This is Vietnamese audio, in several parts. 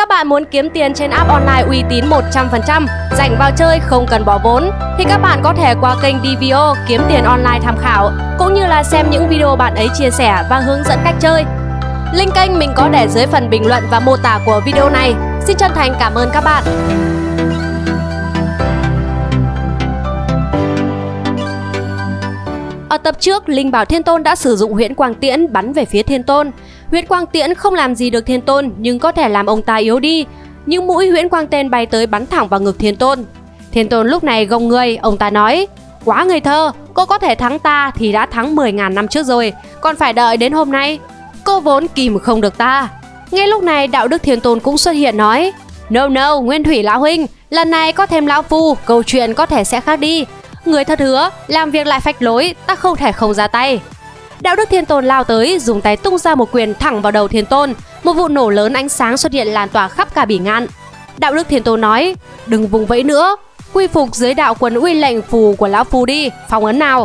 Các bạn muốn kiếm tiền trên app online uy tín 100%, rảnh vào chơi không cần bỏ vốn, thì các bạn có thể qua kênh DVO kiếm tiền online tham khảo, cũng như là xem những video bạn ấy chia sẻ và hướng dẫn cách chơi. Link kênh mình có để dưới phần bình luận và mô tả của video này. Xin chân thành cảm ơn các bạn. Ở tập trước, Linh bảo Thiên Tôn đã sử dụng huyễn quang tiễn bắn về phía Thiên Tôn. Huyễn quang tiễn không làm gì được Thiên Tôn nhưng có thể làm ông ta yếu đi. Những mũi huyễn quang tên bay tới bắn thẳng vào ngực Thiên Tôn. Thiên Tôn lúc này gồng người, ông ta nói: "Quá ngây thơ, cô có thể thắng ta thì đã thắng 10.000 năm trước rồi, còn phải đợi đến hôm nay. Cô vốn kìm không được ta." Ngay lúc này Đạo Đức Thiên Tôn cũng xuất hiện nói: No, Nguyên Thủy lão huynh, lần này có thêm lão phu, câu chuyện có thể sẽ khác đi. Người thật hứa, làm việc lại phách lối, ta không thể không ra tay. Đạo Đức Thiên Tôn lao tới, dùng tay tung ra một quyền thẳng vào đầu Thiên Tôn. Một vụ nổ lớn ánh sáng xuất hiện lan tỏa khắp cả bỉ ngạn. Đạo Đức Thiên Tôn nói: "Đừng vùng vẫy nữa, quy phục dưới đạo quân uy lệnh phù của lão phu đi, phong ấn nào."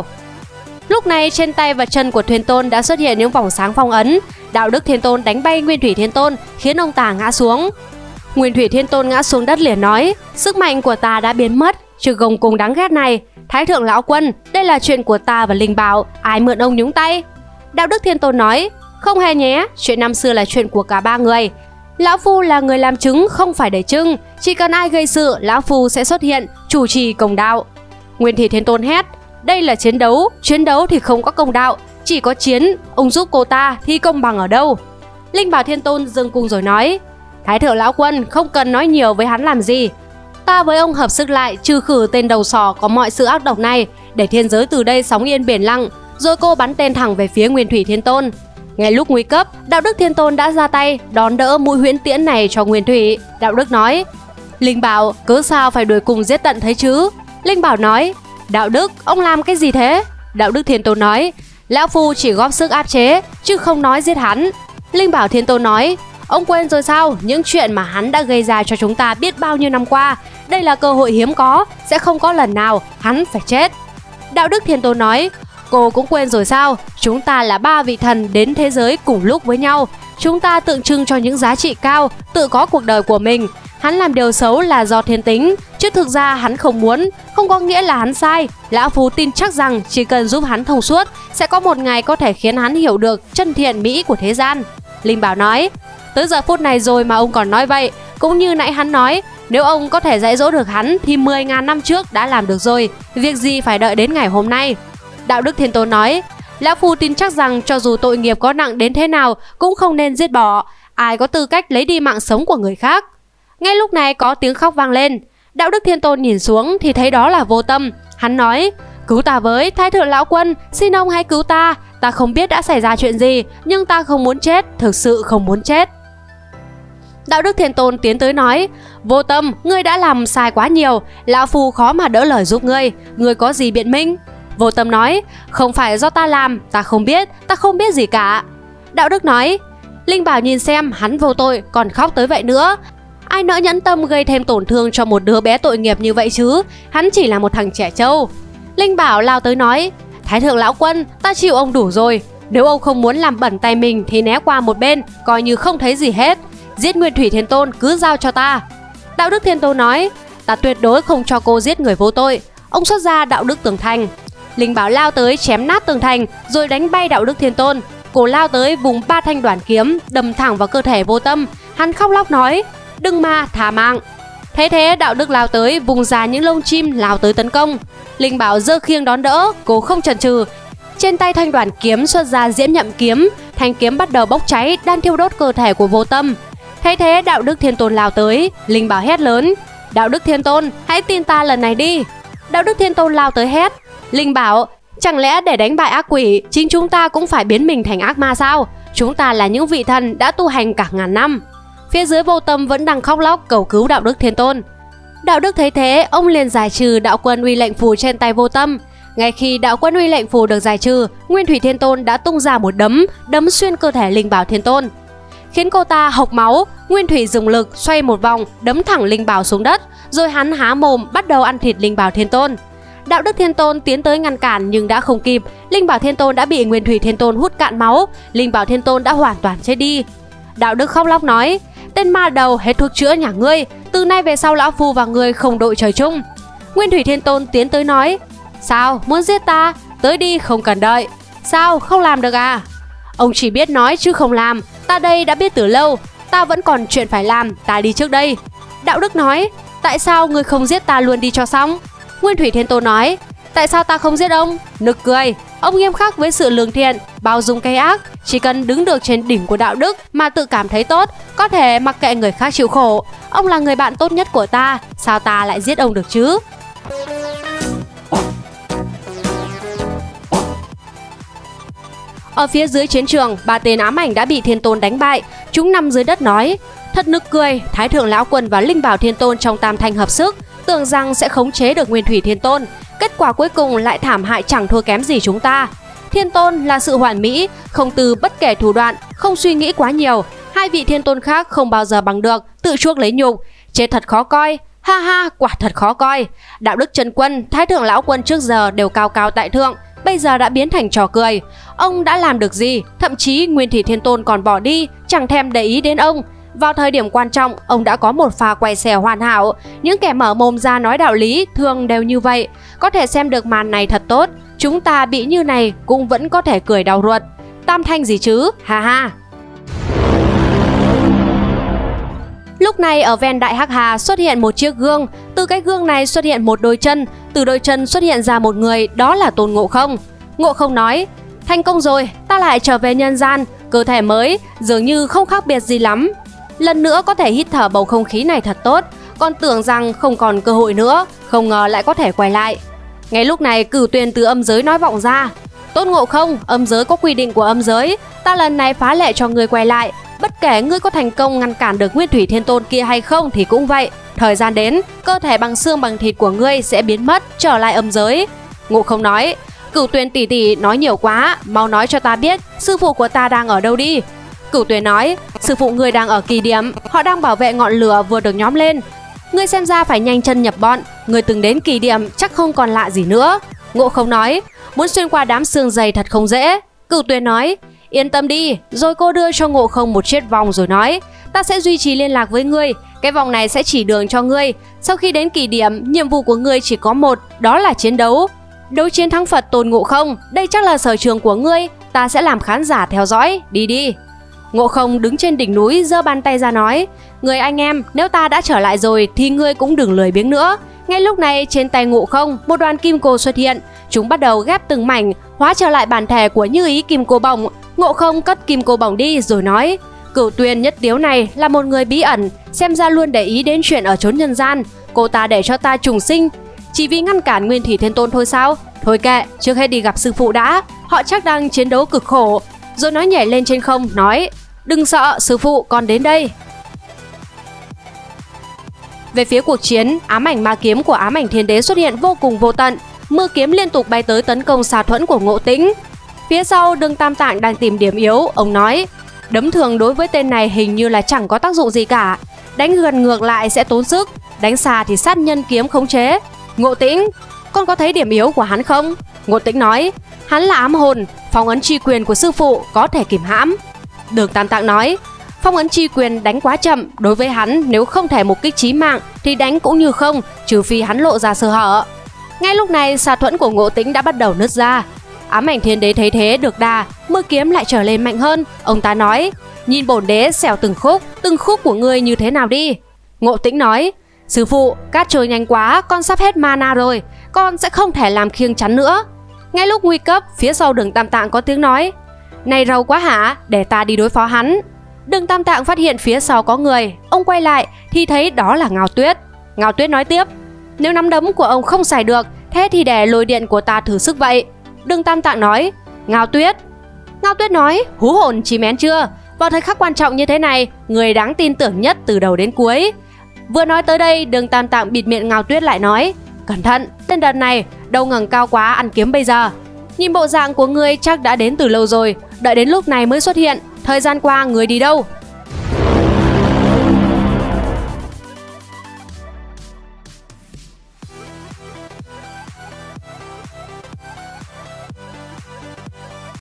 Lúc này trên tay và chân của Thiên Tôn đã xuất hiện những vòng sáng phong ấn. Đạo Đức Thiên Tôn đánh bay Nguyên Thủy Thiên Tôn, khiến ông ta ngã xuống. Nguyên Thủy Thiên Tôn ngã xuống đất liền nói: "Sức mạnh của ta đã biến mất, trừ gồng cùng đáng ghét này. Thái thượng lão quân, đây là chuyện của ta và Linh bảo, ai mượn ông nhúng tay?" Đạo Đức Thiên Tôn nói: "Không hề nhé, chuyện năm xưa là chuyện của cả ba người. Lão phu là người làm chứng, không phải để trưng. Chỉ cần ai gây sự, lão phu sẽ xuất hiện, chủ trì công đạo." Nguyên Thủy Thiên Tôn hét: "Đây là chiến đấu thì không có công đạo, chỉ có chiến, ông giúp cô ta thì công bằng ở đâu?" Linh bảo Thiên Tôn dừng cung rồi nói: "Thái thượng lão quân, không cần nói nhiều với hắn làm gì. Ta với ông hợp sức lại trừ khử tên đầu sỏ có mọi sự ác độc này, để thiên giới từ đây sóng yên biển lặng." Rồi cô bắn tên thẳng về phía Nguyên Thủy Thiên Tôn. Ngay lúc nguy cấp, Đạo Đức Thiên Tôn đã ra tay đón đỡ mũi huyễn tiễn này cho Nguyên Thủy. Đạo Đức nói: "Linh bảo, cớ sao phải đuổi cùng giết tận thế chứ?" Linh bảo nói: "Đạo Đức, ông làm cái gì thế?" Đạo Đức Thiên Tôn nói: "Lão phu chỉ góp sức áp chế, chứ không nói giết hắn." Linh bảo Thiên Tôn nói: "Ông quên rồi sao, những chuyện mà hắn đã gây ra cho chúng ta biết bao nhiêu năm qua. Đây là cơ hội hiếm có, sẽ không có lần nào hắn phải chết." Đạo Đức Thiên Tôn nói: "Cô cũng quên rồi sao, chúng ta là ba vị thần đến thế giới cùng lúc với nhau. Chúng ta tượng trưng cho những giá trị cao, tự có cuộc đời của mình. Hắn làm điều xấu là do thiên tính, chứ thực ra hắn không muốn, không có nghĩa là hắn sai. Lão phu tin chắc rằng chỉ cần giúp hắn thông suốt, sẽ có một ngày có thể khiến hắn hiểu được chân thiện mỹ của thế gian." Linh bảo nói: "Tới giờ phút này rồi mà ông còn nói vậy. Cũng như nãy hắn nói, nếu ông có thể dạy dỗ được hắn thì 10.000 năm trước đã làm được rồi, việc gì phải đợi đến ngày hôm nay." Đạo Đức Thiên Tôn nói: "Lão phu tin chắc rằng cho dù tội nghiệp có nặng đến thế nào cũng không nên giết bỏ. Ai có tư cách lấy đi mạng sống của người khác?" Ngay lúc này có tiếng khóc vang lên. Đạo Đức Thiên Tôn nhìn xuống thì thấy đó là Vô Tâm. Hắn nói: "Cứu ta với, Thái thượng lão quân, xin ông hãy cứu ta. Ta không biết đã xảy ra chuyện gì, nhưng ta không muốn chết, thực sự không muốn chết." Đạo Đức Thiên Tôn tiến tới nói: "Vô Tâm, ngươi đã làm sai quá nhiều, lão phu khó mà đỡ lời giúp ngươi. Ngươi có gì biện minh?" Vô Tâm nói: "Không phải do ta làm, ta không biết gì cả." Đạo Đức nói: "Linh bảo nhìn xem, hắn vô tội còn khóc tới vậy nữa. Ai nỡ nhẫn tâm gây thêm tổn thương cho một đứa bé tội nghiệp như vậy chứ, hắn chỉ là một thằng trẻ trâu." Linh bảo lao tới nói: "Thái thượng lão quân, ta chịu ông đủ rồi. Nếu ông không muốn làm bẩn tay mình thì né qua một bên, coi như không thấy gì hết. Giết Nguyên Thủy Thiên Tôn cứ giao cho ta." Đạo Đức Thiên Tôn nói: "Ta tuyệt đối không cho cô giết người vô tội." Ông xuất ra Đạo Đức Tường Thành. Linh bảo lao tới chém nát tường thành rồi đánh bay Đạo Đức Thiên Tôn. Cô lao tới vùng 3 thanh đoản kiếm đâm thẳng vào cơ thể Vô Tâm. Hắn khóc lóc nói: "Đừng mà, thả mạng." Thế thế Đạo Đức lao tới vùng ra những lông chim lao tới tấn công. Linh bảo giơ khiêng đón đỡ, cô không chần chừ. Trên tay thanh đoản kiếm xuất ra diễm nhậm kiếm, thanh kiếm bắt đầu bốc cháy đang thiêu đốt cơ thể của Vô Tâm. Thế thế Đạo Đức Thiên Tôn lao tới. Linh bảo hét lớn: "Đạo Đức Thiên Tôn, hãy tin ta lần này đi." Đạo Đức Thiên Tôn lao tới hét: "Linh bảo, chẳng lẽ để đánh bại ác quỷ, chính chúng ta cũng phải biến mình thành ác ma sao? Chúng ta là những vị thần đã tu hành cả ngàn năm." Phía dưới Vô Tâm vẫn đang khóc lóc cầu cứu Đạo Đức Thiên Tôn. Đạo Đức thấy thế, ông liền giải trừ đạo quân uy lệnh phù trên tay Vô Tâm. Ngay khi đạo quân uy lệnh phù được giải trừ, Nguyên Thủy Thiên Tôn đã tung ra một đấm xuyên cơ thể Linh bảo Thiên Tôn, khiến cô ta hộc máu. Nguyên Thủy dùng lực xoay một vòng, đấm thẳng Linh bảo xuống đất, rồi hắn há mồm bắt đầu ăn thịt Linh bảo Thiên Tôn. Đạo Đức Thiên Tôn tiến tới ngăn cản nhưng đã không kịp. Linh bảo Thiên Tôn đã bị Nguyên Thủy Thiên Tôn hút cạn máu. Linh bảo Thiên Tôn đã hoàn toàn chết đi. Đạo Đức khóc lóc nói: Tên ma đầu hết thuốc chữa nhà ngươi, từ nay về sau lão phu và ngươi không đội trời chung. Nguyên Thủy Thiên Tôn tiến tới nói, sao, muốn giết ta? Tới đi, không cần đợi. Sao, không làm được à? Ông chỉ biết nói chứ không làm, ta đây đã biết từ lâu, ta vẫn còn chuyện phải làm, ta đi trước đây. Đạo Đức nói, tại sao ngươi không giết ta luôn đi cho xong? Nguyên Thủy Thiên Tôn nói, tại sao ta không giết ông? Nực cười, ông nghiêm khắc với sự lương thiện, bao dung cái ác, chỉ cần đứng được trên đỉnh của đạo đức mà tự cảm thấy tốt, có thể mặc kệ người khác chịu khổ. Ông là người bạn tốt nhất của ta, sao ta lại giết ông được chứ? Ở phía dưới chiến trường, 3 tên ám ảnh đã bị Thiên Tôn đánh bại. Chúng nằm dưới đất nói, thật nực cười, Thái Thượng Lão Quân và Linh Bảo Thiên Tôn trong Tam Thanh hợp sức, tưởng rằng sẽ khống chế được Nguyên Thủy Thiên Tôn. Kết quả cuối cùng lại thảm hại chẳng thua kém gì chúng ta. Thiên Tôn là sự hoàn mỹ, không từ bất kể thủ đoạn, không suy nghĩ quá nhiều. 2 vị Thiên Tôn khác không bao giờ bằng được, tự chuốc lấy nhục. Chết thật khó coi, ha ha, quả thật khó coi. Đạo Đức Chân Quân, Thái Thượng Lão Quân trước giờ đều cao cao tại thượng, bây giờ đã biến thành trò cười. Ông đã làm được gì? Thậm chí Nguyên Thủy Thiên Tôn còn bỏ đi, chẳng thèm để ý đến ông. Vào thời điểm quan trọng, ông đã có một pha quay xe hoàn hảo. Những kẻ mở mồm ra nói đạo lý thường đều như vậy. Có thể xem được màn này thật tốt. Chúng ta bị như này cũng vẫn có thể cười đau ruột. Tam Thanh gì chứ, ha ha. Lúc này ở ven Đại Hắc Hà xuất hiện một chiếc gương. Từ cái gương này xuất hiện một đôi chân. Từ đôi chân xuất hiện ra một người, đó là Tôn Ngộ Không. Ngộ Không nói, thành công rồi, ta lại trở về nhân gian. Cơ thể mới, dường như không khác biệt gì lắm. Lần nữa có thể hít thở bầu không khí này thật tốt. Còn tưởng rằng không còn cơ hội nữa, không ngờ lại có thể quay lại. Ngay lúc này Cửu Tuyền từ âm giới nói vọng ra, Tôn Ngộ Không, âm giới có quy định của âm giới, ta lần này phá lệ cho ngươi quay lại. Bất kể ngươi có thành công ngăn cản được Nguyên Thủy Thiên Tôn kia hay không thì cũng vậy. Thời gian đến, cơ thể bằng xương bằng thịt của ngươi sẽ biến mất, trở lại âm giới. Ngộ Không nói, Cửu Tuyền tỷ tỷ nói nhiều quá, mau nói cho ta biết sư phụ của ta đang ở đâu đi. Cửu Tuyền nói, sư phụ ngươi đang ở Kỳ Điểm, họ đang bảo vệ ngọn lửa vừa được nhóm lên. Ngươi xem ra phải nhanh chân nhập bọn, ngươi từng đến Kỳ Điểm chắc không còn lạ gì nữa. Ngộ Không nói, muốn xuyên qua đám xương dày thật không dễ. Cửu Tuyền nói, yên tâm đi. Rồi cô đưa cho Ngộ Không một chiếc vòng rồi nói, ta sẽ duy trì liên lạc với ngươi. Cái vòng này sẽ chỉ đường cho ngươi. Sau khi đến Kỳ Điểm, nhiệm vụ của ngươi chỉ có một, đó là chiến đấu. Đấu chiến thắng Phật Tôn Ngộ Không, đây chắc là sở trường của ngươi, ta sẽ làm khán giả theo dõi, đi đi. Ngộ Không đứng trên đỉnh núi giơ bàn tay ra nói, người anh em, nếu ta đã trở lại rồi thì ngươi cũng đừng lười biếng nữa. Ngay lúc này trên tay Ngộ Không, một đoàn kim cô xuất hiện, chúng bắt đầu ghép từng mảnh, hóa trở lại bản thể của Như Ý Kim Cô Bổng. Ngộ Không cất kim cô bổng đi rồi nói, Cửu Tuyền nhất tiếu này là một người bí ẩn, xem ra luôn để ý đến chuyện ở chốn nhân gian. Cô ta để cho ta trùng sinh chỉ vì ngăn cản Nguyên Thủy Thiên Tôn thôi sao? Thôi kệ, trước hết đi gặp sư phụ đã, họ chắc đang chiến đấu cực khổ. Rồi nó nhảy lên trên không nói, đừng sợ sư phụ, con đến đây. Về phía cuộc chiến, ám ảnh ma kiếm của Ám Ảnh Thiên Đế xuất hiện vô cùng vô tận, mưa kiếm liên tục bay tới tấn công xà thuẫn của Ngộ Tĩnh. Phía sau Đường Tam Tạng đang tìm điểm yếu, ông nói, đấm thường đối với tên này hình như là chẳng có tác dụng gì cả, đánh gần ngược lại sẽ tốn sức, đánh xa thì sát nhân kiếm khống chế. Ngộ Tĩnh, con có thấy điểm yếu của hắn không? Ngộ Tĩnh nói, hắn là ám hồn, phong ấn chi quyền của sư phụ có thể kìm hãm. Đường Tam Tạng nói, phong ấn chi quyền đánh quá chậm, đối với hắn nếu không thể một kích chí mạng thì đánh cũng như không, trừ phi hắn lộ ra sơ hở. Ngay lúc này xà thuẫn của Ngộ Tĩnh đã bắt đầu nứt ra. Ám Ảnh Thiên Đế thấy thế được đà, mưa kiếm lại trở lên mạnh hơn. Ông ta nói, nhìn bổn đế xẻo từng khúc của ngươi như thế nào đi. Ngộ Tĩnh nói, sư phụ, cát trôi nhanh quá, con sắp hết mana rồi, con sẽ không thể làm khiêng chắn nữa. Ngay lúc nguy cấp, phía sau Đường Tam Tạng có tiếng nói, này rầu quá hả, để ta đi đối phó hắn. Đường Tam Tạng phát hiện phía sau có người, ông quay lại thì thấy đó là Ngao Tuyết. Ngao Tuyết nói tiếp, nếu nắm đấm của ông không xài được, thế thì để lôi điện của ta thử sức vậy. Đường Tam Tạng nói, Ngao Tuyết. Ngao Tuyết nói, hú hồn chim én chưa, vào thời khắc quan trọng như thế này, người đáng tin tưởng nhất từ đầu đến cuối. Vừa nói tới đây, Đường Tam Tạng bịt miệng Ngao Tuyết lại nói, cẩn thận, tên đợt này đầu ngẩng cao quá ăn kiếm bây giờ. Nhìn bộ dạng của ngươi chắc đã đến từ lâu rồi, đợi đến lúc này mới xuất hiện, thời gian qua người đi đâu?